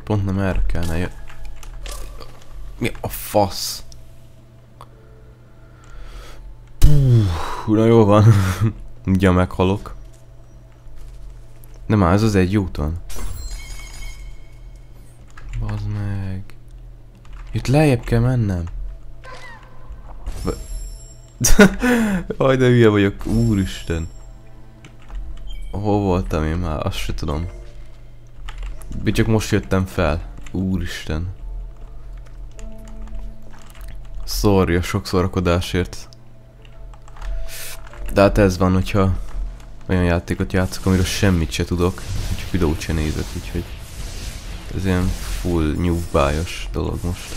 pont nem erre kellene jönni. Mi a fasz? Puh, na jó van. Ugye meghalok. De már ez az egy úton. Bazd meg. Itt lejjebb kell mennem. Aj, de hülye vagyok, úristen. Hol voltam én már? Azt se tudom. Csak most jöttem fel. Úristen. Sorry a sok szórakozásért. De hát ez van, hogyha olyan játékot játszok, amiről semmit se tudok, csak videót se nézek, úgyhogy ez ilyen full nyugvályos dolog most.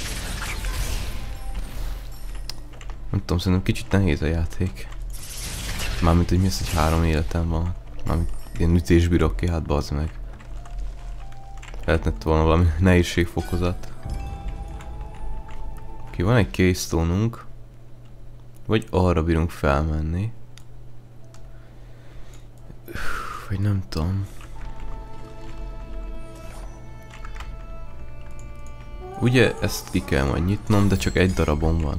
Nem tudom, szerintem kicsit nehéz a játék. Mármint, hogy mi az, hogy 3 életem van. Mármint ilyen ütésbírok ki, hát bazd meg. Lehetne volna valami nehézségfokozat. Oké, van egy keystone-unk. Vagy arra bírunk felmenni. Vagy nem tudom. Ugye ezt ki kell majd nyitnom, de csak egy darabom van.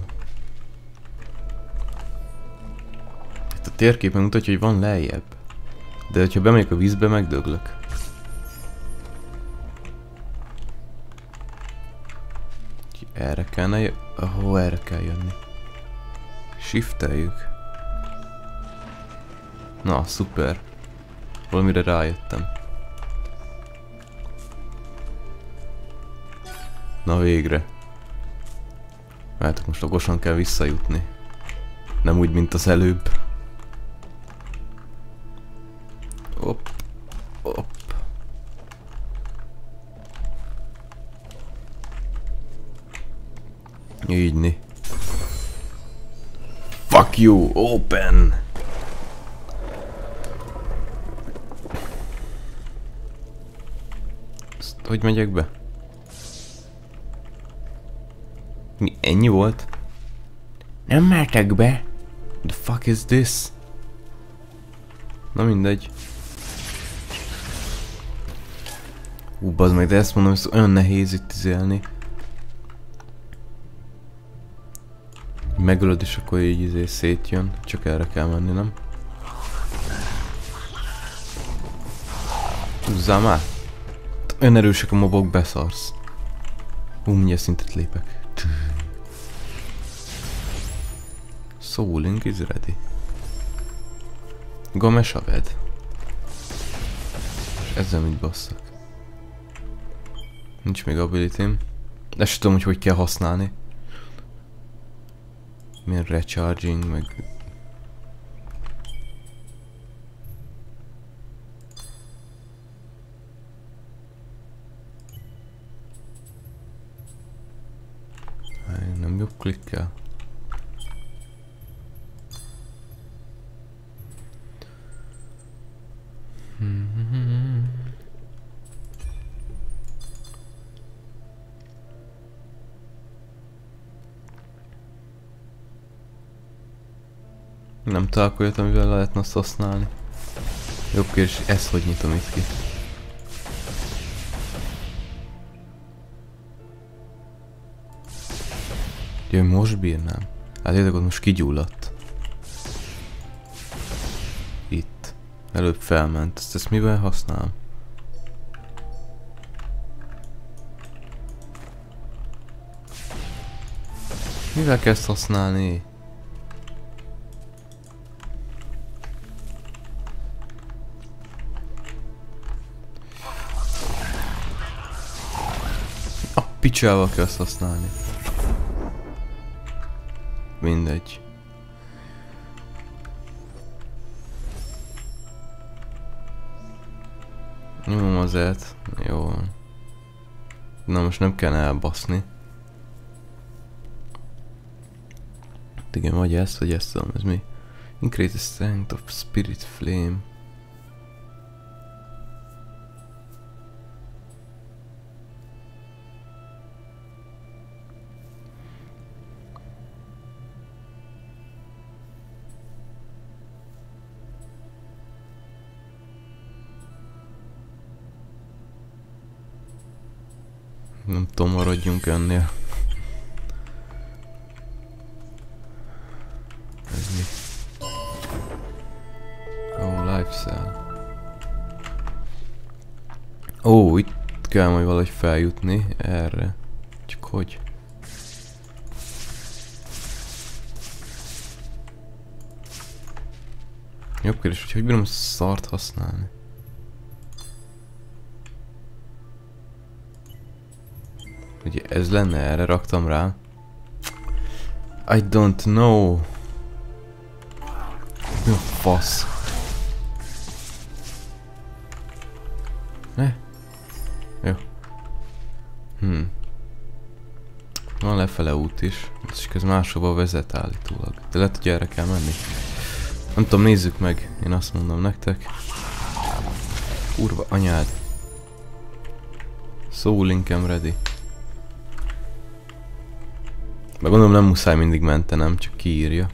Itt a térképen mutatja, hogy van lejjebb. De hogyha bemegyek a vízbe, megdöglök. Erre kellene jönni. Ahol erre kell jönni. Shifteljük. Na, szuper. Valamire rájöttem. Na végre. Mert most okosan kell visszajutni. Nem úgy, mint az előbb. Hopp. Hopp. Ígyni. Fuck you, open! Ezt hogy megyek be? Mi, ennyi volt? Nem mertek be? The fuck is this? Na mindegy. Bazd meg, de ezt mondom, hogy olyan nehéz itt izélni. Megölöd és akkor így szétjön. Csak erre kell menni, nem? Húzzál már! Olyan erősek a mobok, beszarsz. Mindjárt szintet lépek. Souling is ready. Gomes a ved. És ezzel mit basszak? Nincs még abilitym. De sem tudom, hogy kell használni. Milyen recharging, meg... Nem jobb klikkel. Nem találok olyat, amivel lehetne azt használni. Jobb kérdés, ezt hogy nyitom itt ki? Jaj, most bírnám. Hát érdekod, most kigyulladt. Itt. Előbb felment. Ezt mivel használom? Mivel kell ezt használni? A picsával kell ezt használni. Mindegy. Nyomom azért. Jó van. Na most nem kell elbaszni. Igen, vagy ezt, vagy ezt tudom, ez mi? Increase the strength of spirit flame. Nem tudom, maradjunk ennél. Ez mi? Ó, life cell. Ó, itt kell majd valahogy feljutni erre. Csak hogy? Jobb kérdés, hogy bírom szart használni? Ugye ez lenne, erre raktam rá. I don't know. Mi a fasz? Ne? Jó. Van lefele út is. Ez máshova vezet állítólag. De lehet, hogy erre kell menni. Nem tudom, nézzük meg. Én azt mondom nektek. Kurva anyád. Soul Linkem ready. Meg gondolom nem muszáj mindig mentenem, csak kiírja.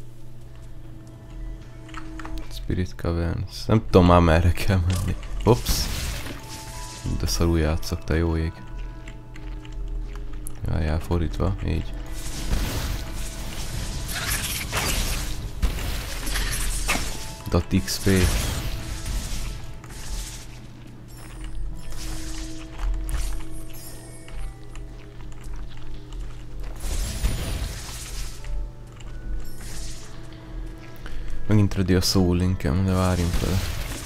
Spirit Caverns. Nem tudom már merre kell menni. Hops. De szarul játszok, te jó ég. Jaj, fordítva, így. .xp. Megint ready a Soul Linkem, de várjunk vele.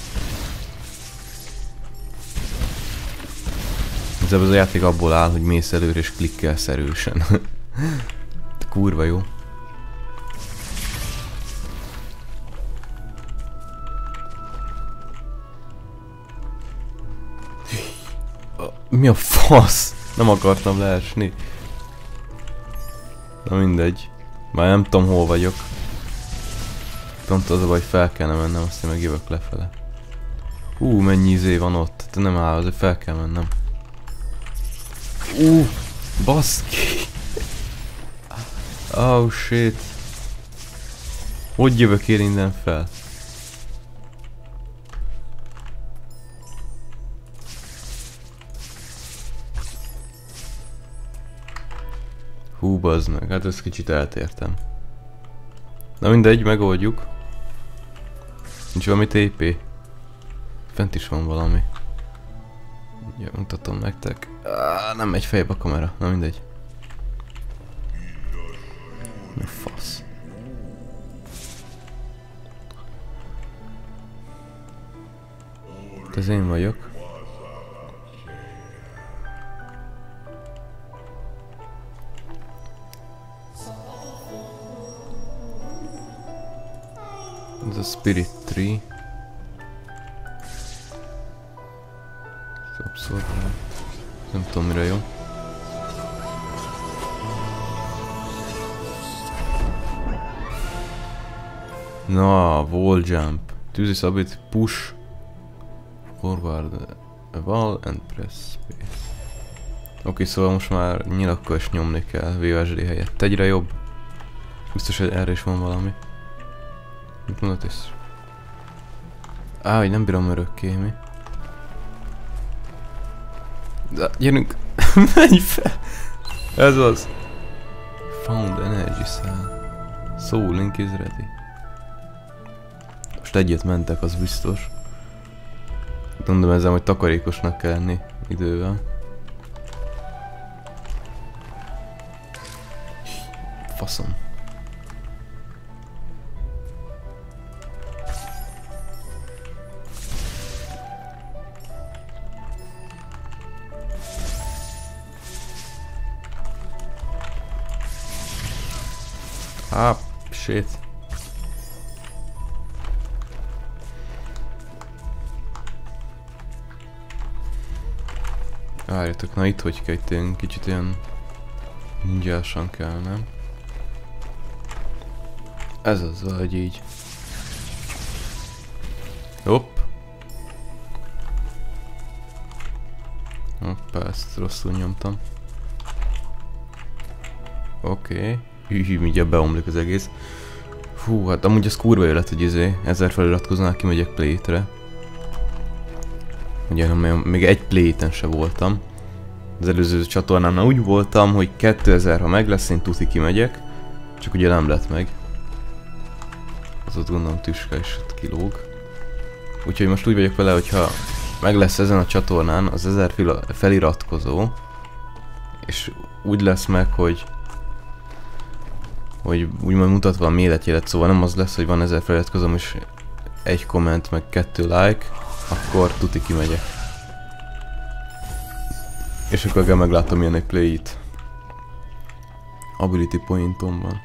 Ez a játék abból áll, hogy mész előre és klikkelsz erősen. Kurva jó. Mi a fasz? Nem akartam leesni. Na mindegy. Már nem tudom hol vagyok. Pont az a baj, hogy fel kellene mennem, aztán meg jövök lefele. Mennyi izé van ott. De nem áll, azért fel kell mennem. Baszki. Oh shit. Hogy jövök én innen fel? Bazd meg, hát ezt kicsit eltértem. Na mindegy, megoldjuk. Nincs valami TP. Fent is van valami. Ugye, mutatom nektek. Nem megy fejbe a kamera, na mindegy. Mi fasz. Ez én vagyok. Ez a Spirit Tree. Abszolút nem tudom mire jó. Na, wall jump. Use this ability push forward a wall and press space. Oké, szóval most már nyilakkal is nyomni kell VSD helyett. Egyre jobb. Biztos, hogy erre is van valami. Mit mondod ez? Hogy nem bírom örökké, mi? De gyerünk! Menj fel! Ez az! Found energy cell. Soul Link is ready. Most egyet mentek, az biztos. Mondom ezzel, hogy takarékosnak kell lenni idővel. Faszom. Shit. Várjatok, na itt hogy kell, itt ilyen kicsit ilyen ninjásan kell, nem? Ez az, vagy így. Hopp. Hoppá, ezt rosszul nyomtam. Oké. Hű, mindjárt beomlik az egész. Fú, hát amúgy az kurva jó lett, hogy 1000 feliratkoznál kimegyek Play-re. Ugye még egy Play-ten se voltam. Az előző csatornámnál úgy voltam, hogy 2000 ha meg lesz, én tuti kimegyek. Csak ugye nem lett meg. Az ott gondolom tüske is ott kilóg. Úgyhogy most úgy vagyok vele, hogyha meg lesz ezen a csatornán az 1000 feliratkozó, és úgy lesz meg, hogy úgymond mutatva a méretjélet, szóval nem az lesz, hogy van 1000 feliratkozóm és 1 komment, meg 2 like, akkor tuti kimegyek. És akkor meglátom milyen egy play-it. Ability pointom van.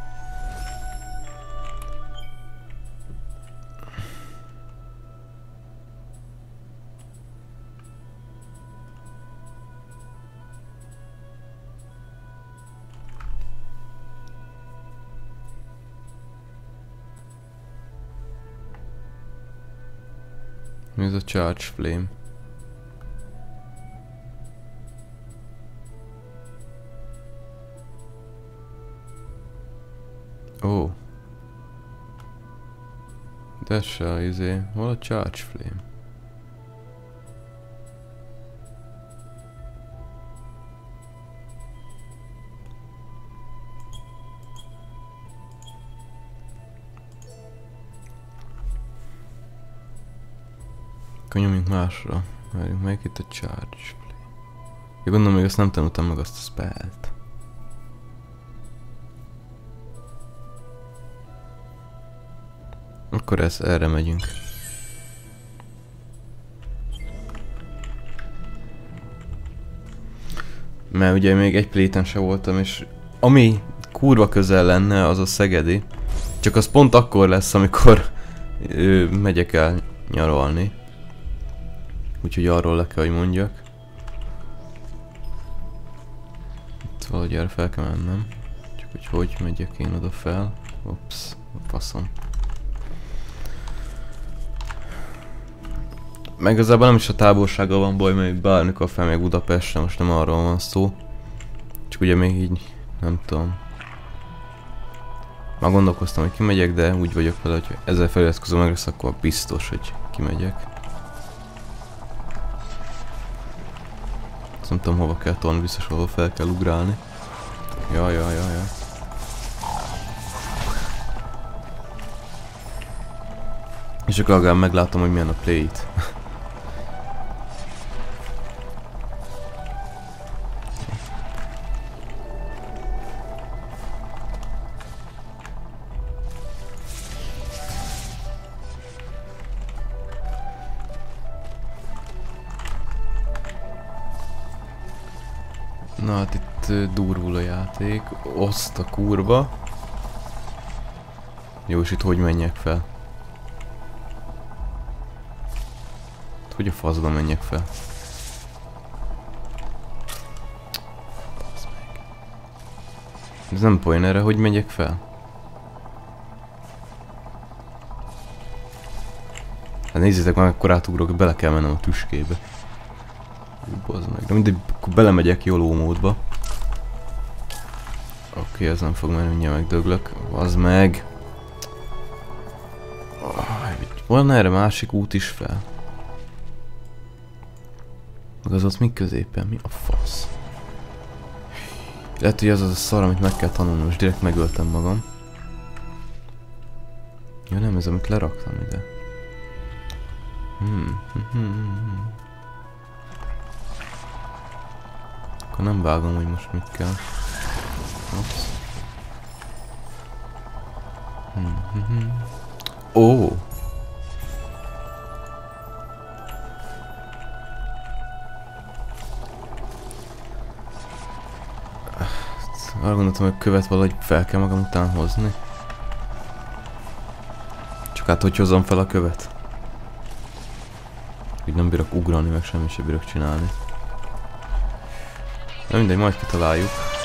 Mi ez a Charge Flame? Ó. De se izé. Hol a Charge Flame? Nyomjunk másra. Várjunk, melyik itt a Charge Flame? Én gondolom, még azt nem tanultam meg azt a spellt. Akkor erre megyünk. Mert ugye még egy playten se voltam, és ami kurva közel lenne, az a szegedi. Csak az pont akkor lesz, amikor megyek el nyaralni. Úgyhogy arról le kell, hogy mondjak. Itt valahogy erre fel kell mennem. Csak hogy megyek én oda fel. Ups, faszom. Meg igazából nem is a távolsággal van baj, mert bármikor fel még Budapestre, most nem arról van szó. Csak ugye még így, nem tudom. Már gondolkoztam, hogy kimegyek, de úgy vagyok vele, hogy ezzel feliratkozom meg lesz, akkor biztos, hogy kimegyek. Azt nem tudom, hova kell tolni, biztos valahol fel kell ugrálni. Jaj. És akkor legalább meglátom, hogy milyen a play-it. Na hát itt durvul a játék. Oszt a kurva. Jó, és itt hogy menjek fel? Hogy a faszba menjek fel? Ez nem poén erre, hogy megyek fel? Hát nézzétek meg, akkor átugrok, bele kell mennem a tüskébe. Bazd meg. De mindegy, akkor belemegyek YOLO módba. Oké, ez nem fog menni, mindjárt megdöglök. Bazd meg! Van erre másik út is fel? Meg az ott mi középen? Mi a fasz? Lehet, hogy az a szar, amit meg kell tanulni, most direkt megöltem magam. Ja nem, ez amit leraktam ide. Akkor nem vágom, hogy most mit kell. Ops. Ó! Arra gondoltam, hogy követ valahogy fel kell magam után hozni. Csak hát hogy hozzam fel a követ? Úgy nem bírok ugrani, meg semmit sem bírok csinálni. De mindegy, majd kitaláljuk.